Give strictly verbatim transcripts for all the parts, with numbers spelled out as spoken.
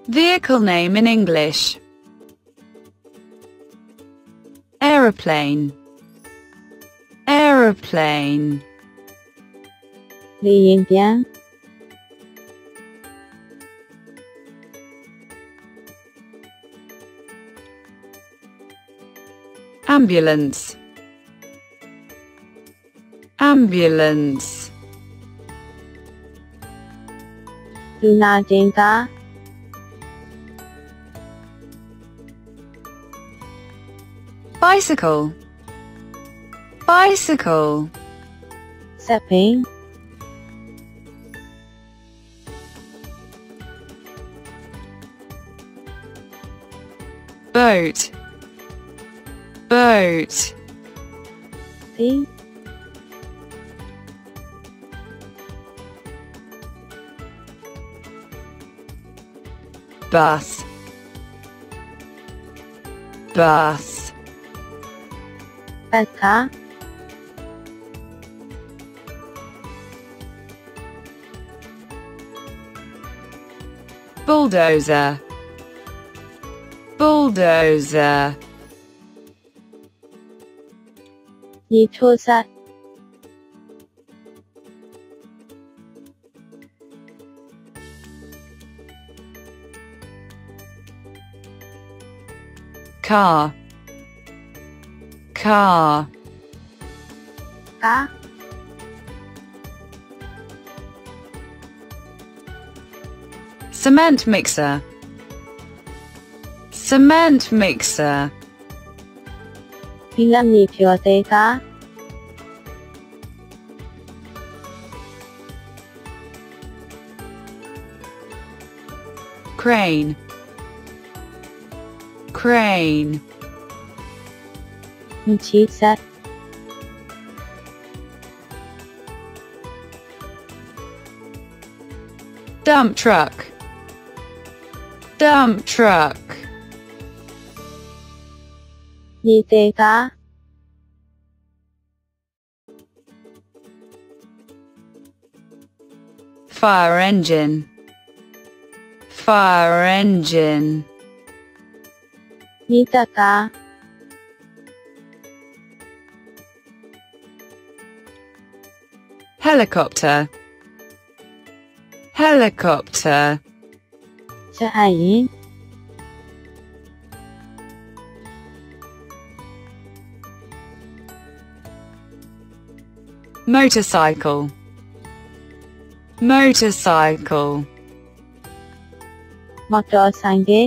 Vehicle name in English. Aeroplane. Aeroplane. 李延边 Ambulance. Ambulance. လူနာတင်ကား Bicycle. Bicycle. စက်ဘီး Boat. Boat. သီး Bus. Bus. ပတ်ကား Bulldozer. Bulldozer. ရေချိုးစက် Car. Car. ကား Cement mixer. Cement mixer. ဘီလမ်မြေဖြောသေးကား Crane. Crane. မြချီစက် Dump truck. Dump truck. ရေသေးကား Fire engine. Fire engine. မြေတက်ကား Helicopter. Helicopter. ချက်အပ်ရင် Motorcycle. Motorcycle. မော်တော်ဆိုင်ကယ်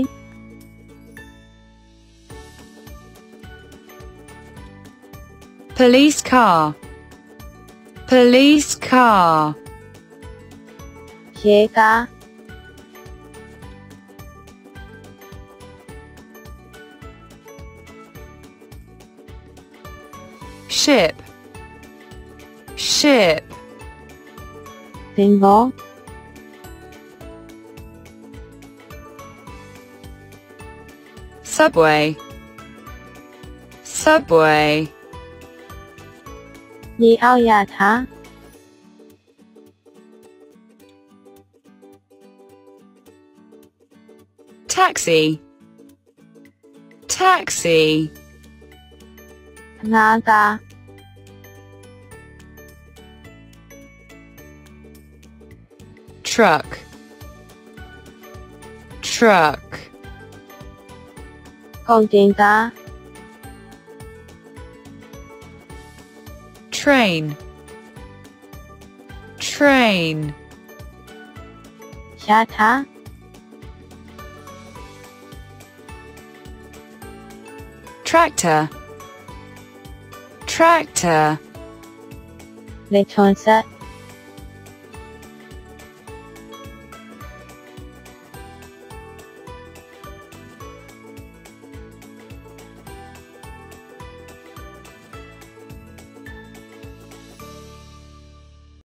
Police car. Police car. ရဲကား Ship. Ship. သင်္ဘော Subway. Subway. ရေအောက်ရထား Taxi. Taxi. ငါးကား Truck. Truck. ကုန်တင်ကား Train. Train. ရထား Tractor. Tractor. လက်ချွန်စက်